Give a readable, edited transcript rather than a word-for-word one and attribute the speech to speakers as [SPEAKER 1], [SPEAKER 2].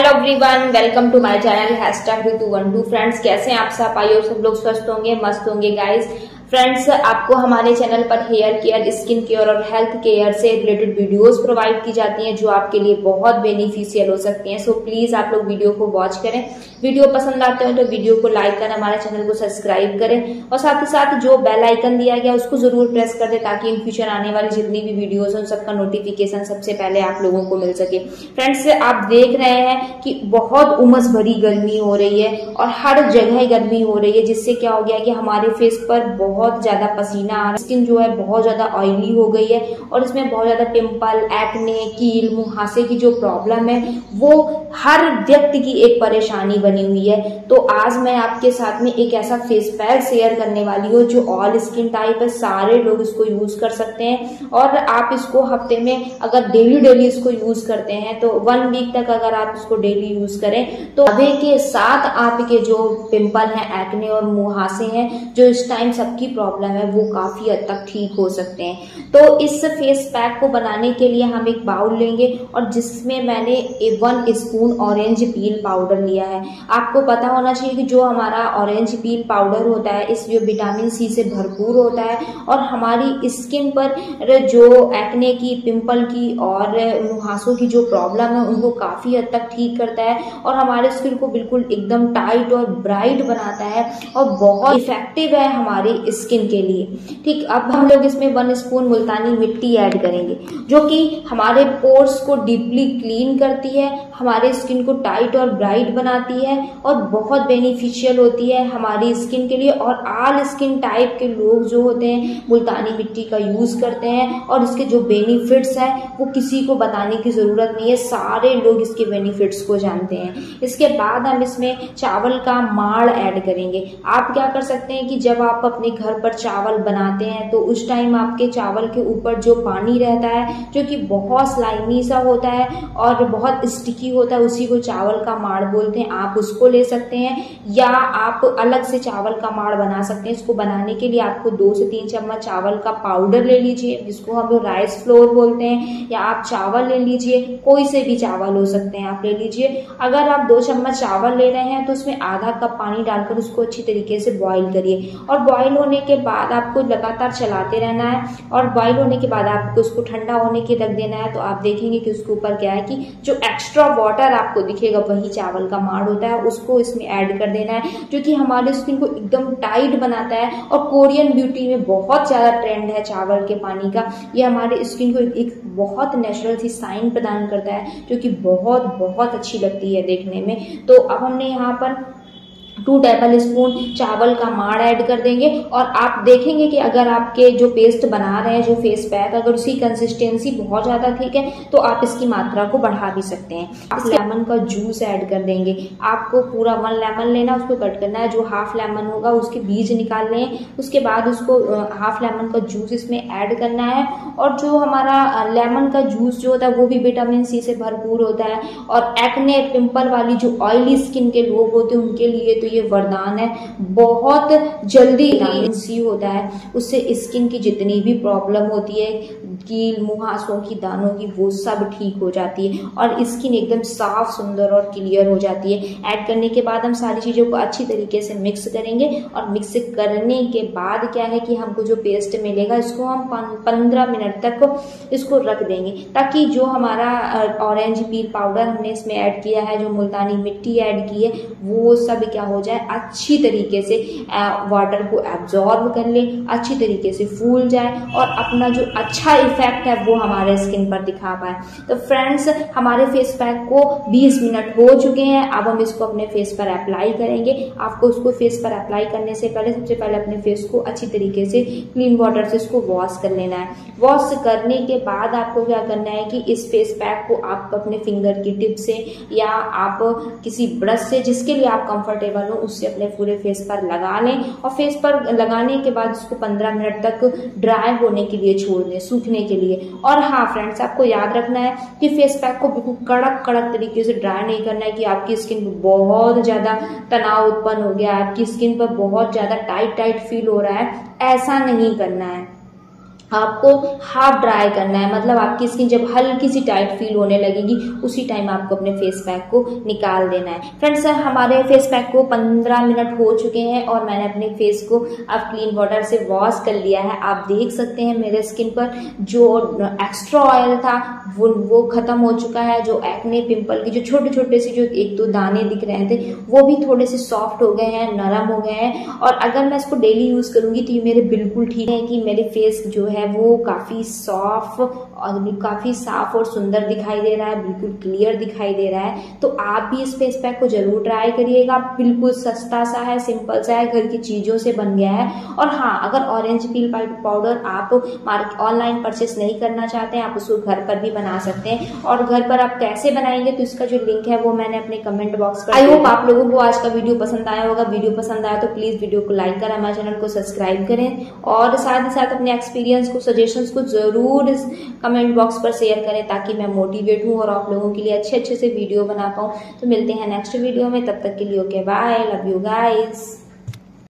[SPEAKER 1] Hello everyone, welcome to my channel #ऋतु12। Friends, कैसे हैं आप सब? आइए सब लोग स्वस्थ होंगे, मस्त होंगे गाइस। फ्रेंड्स, आपको हमारे चैनल पर हेयर केयर, स्किन केयर और हेल्थ केयर से रिलेटेड वीडियोस प्रोवाइड की जाती हैं जो आपके लिए बहुत बेनिफिशियल हो सकती हैं। सो प्लीज आप लोग वीडियो को वॉच करें। वीडियो पसंद आते हो तो वीडियो को लाइक करें, हमारे चैनल को सब्सक्राइब करें और साथ ही साथ जो बेल आइकन दिया गया उसको जरूर प्रेस कर दे ताकि इन फ्यूचर आने वाली जितनी भी वीडियोस हैं उन सबका नोटिफिकेशन सबसे पहले आप लोगों को मिल सके। फ्रेंड्स, आप देख रहे हैं कि बहुत उमस भरी गर्मी हो रही है और हर जगह गर्मी हो रही है, जिससे क्या हो गया कि हमारे फेस पर बहुत ज्यादा पसीना आ रहा है। स्किन जो है बहुत ज्यादा ऑयली हो गई है और इसमें बहुत ज्यादा पिंपल, एक्ने, कील, मुहासे की जो प्रॉब्लम है वो हर व्यक्ति की एक परेशानी बनी हुई है। तो आज मैं आपके साथ में एक ऐसा फेस पैक शेयर करने वाली हूँ जो ऑल स्किन टाइप है, सारे लोग इसको यूज कर सकते हैं और आप इसको हफ्ते में अगर डेली इसको यूज करते हैं तो 1 वीक तक अगर आप इसको डेली यूज करें तो अभी के साथ आपके जो पिंपल हैं, एक्ने और मुहासे हैं, जो इस टाइम सबकी प्रॉब्लम है, वो काफी हद तक ठीक हो सकते हैं। तो इस फेस पैक को बनाने के लिए हम एक बाउल लेंगे और जिसमें मैंने 1 स्पून ऑरेंज पील पाउडर लिया है। आपको पता होना चाहिए कि जो हमारा ऑरेंज पील पाउडर होता है इस जो विटामिन सी से भरपूर होता है और हमारी स्किन पर जो एक्ने की, पिंपल की और मुहासों की जो प्रॉब्लम है उनको काफी हद तक ठीक करता है और हमारे स्किन को बिल्कुल एकदम टाइट और ब्राइट बनाता है और बहुत इफेक्टिव है हमारी स्किन के लिए। ठीक, अब हम लोग इसमें 1 स्पून मुल्तानी मिट्टी ऐड करेंगे जो कि हमारे पोर्स को डीपली क्लीन करती है, हमारे स्किन को टाइट और ब्राइट बनाती है और बहुत बेनिफिशियल होती है हमारी स्किन के लिए। और ऑल स्किन टाइप के लोग जो होते हैं मुल्तानी मिट्टी का यूज करते हैं और इसके जो बेनिफिट्स हैं वो किसी को बताने की जरूरत नहीं है, सारे लोग इसके बेनिफिट्स को जानते हैं। इसके बाद हम इसमें चावल का माड़ ऐड करेंगे। आप क्या कर सकते हैं कि जब आप अपने घर पर चावल बनाते हैं तो उस टाइम आपके चावल के ऊपर जो पानी रहता है जो कि बहुत स्लाइमी सा होता है और बहुत स्टिकी होता है, उसी को चावल का माड़ बोलते हैं। आप उसको ले सकते हैं या आप अलग से चावल का माड़ बना सकते हैं। इसको बनाने के लिए आपको 2 से 3 चम्मच चावल का पाउडर ले लीजिए जिसको हम लोग राइस फ्लोर बोलते हैं, या आप चावल ले लीजिए, कोई से भी चावल हो सकते हैं, आप ले लीजिए। अगर आप 2 चम्मच चावल ले रहे हैं तो उसमें आधा कप पानी डालकर उसको अच्छी तरीके से बॉईल करिए और बॉईल होने के बाद आपको लगातार चलाते रहना है और बॉईल होने के बाद आपको उसको ठंडा होने के रख देना है। तो आप देखेंगे कि उसके ऊपर क्या है कि जो एक्स्ट्रा वाटर आपको दिखेगा वही चावल का माड़ होता है, उसको इसमें ऐड कर देना है जो कि हमारे स्किन को एकदम टाइट बनाता है। और कोरियन ब्यूटी में बहुत ज्यादा ट्रेंड है चावल के पानी का, ये हमारे स्किन को एक बहुत नेचुरल सी साइन प्रदान करता है जो कि बहुत अच्छी लगती है देखने में। तो अब हमने यहाँ पर 2 टेबल स्पून चावल का माड़ ऐड कर देंगे और आप देखेंगे कि अगर आपके जो पेस्ट बना रहे हैं, जो फेस पैक, अगर उसकी कंसिस्टेंसी बहुत ज्यादा ठीक है तो आप इसकी मात्रा को बढ़ा भी सकते हैं। आप लेमन का जूस ऐड कर देंगे। आपको पूरा 1 लेमन लेना, उसको कट करना है, जो हाफ लेमन होगा उसके बीज निकाल लें, उसके बाद उसको हाफ लेमन का जूस इसमें ऐड करना है। और जो हमारा लेमन का जूस जो होता है वो भी विटामिन सी से भरपूर होता है और एक्ने, पिंपल वाली जो ऑयली स्किन के लोग होते हैं उनके लिए ये वरदान है। बहुत जल्दी विटामिन सी होता है, उससे स्किन की जितनी भी प्रॉब्लम होती है, कील, मुहासों की, दानों की, वो सब ठीक हो जाती है और स्किन एकदम साफ, सुंदर और क्लियर हो जाती है। ऐड करने के बाद हम सारी चीजों को अच्छी तरीके से मिक्स करेंगे और मिक्स करने के बाद क्या है कि हमको जो पेस्ट मिलेगा इसको हम 15 मिनट तक इसको रख देंगे ताकि जो हमारा ऑरेंज पील पाउडर हमने इसमें ऐड किया है, जो मुल्तानी मिट्टी ऐड की है, वो सब क्या हो जाए, अच्छी तरीके से वाटर को एब्जॉर्ब कर ले, अच्छी तरीके से फूल जाए और अपना जो अच्छा इफेक्ट है वो हमारे स्किन पर दिखा पाए। तो फ्रेंड्स, हमारे फेस पैक को 20 मिनट हो चुके हैं। अब हम इसको अपने फेस पर अप्लाई करेंगे। आपको उसको फेस पर अप्लाई करने से पहले सबसे पहले अपने फेस को अच्छी तरीके से क्लीन वाटर से इसको वॉश कर लेना है। वॉश करने के बाद आपको क्या करना है कि इस फेस पैक को आप अपने फिंगर की टिप से या आप किसी ब्रश से, जिसके लिए आप कंफर्टेबल हो, उससे अपने पूरे फेस पर लगा लें और फेस पर लगाने के बाद इसको 15 मिनट तक ड्राई होने के लिए छोड़ दें, सूखने के लिए। और हाँ फ्रेंड्स, आपको याद रखना है कि फेस पैक को बिल्कुल कड़क तरीके से ड्राई नहीं करना है कि आपकी स्किन पर बहुत ज्यादा तनाव उत्पन्न हो गया, आपकी स्किन पर बहुत ज्यादा टाइट फील हो रहा है, ऐसा नहीं करना है। आपको हाफ ड्राई करना है, मतलब आपकी स्किन जब हल्की सी टाइट फील होने लगेगी उसी टाइम आपको अपने फेस पैक को निकाल देना है। फ्रेंड्स, हमारे फेस पैक को 15 मिनट हो चुके हैं और मैंने अपने फेस को अब क्लीन वाटर से वॉश कर लिया है। आप देख सकते हैं मेरे स्किन पर जो एक्स्ट्रा ऑयल था वो खत्म हो चुका है। जो एक्ने पिंपल की जो छोटे छोटे से जो एक दो दाने दिख रहे थे वो भी थोड़े से सॉफ्ट हो गए हैं, नरम हो गए हैं। और अगर मैं इसको डेली यूज करूंगी तो ये मेरे बिल्कुल ठीक है कि मेरे फेस जो है वो काफी साफ और सुंदर दिखाई दे रहा है, बिल्कुल क्लियर दिखाई दे रहा है। तो आप भी इस फेस पैक को जरूर ट्राई करिएगा। बिल्कुल सस्ता सा है, सिंपल सा है, घर की चीजों से बन गया है। और हाँ, अगर ऑरेंज पील पाउडर आप ऑनलाइन परचेस नहीं करना चाहते हैं, आप उसको घर पर भी बना सकते हैं। और घर पर आप कैसे बनाएंगे तो इसका जो लिंक है वो मैंने अपने कमेंट बॉक्स पर। आई होप आप लोगों को आज का वीडियो पसंद आया होगा। वीडियो पसंद आया तो प्लीज वीडियो को लाइक करें, हमारे चैनल को सब्सक्राइब करें और साथ ही साथ अपने एक्सपीरियंस को, सजेशंस को जरूर इस कमेंट बॉक्स पर शेयर करें ताकि मैं मोटिवेट हूँ और आप लोगों के लिए अच्छे अच्छे से वीडियो बना पाऊँ। तो मिलते हैं नेक्स्ट वीडियो में, तब तक के लिए okay bye, love you guys.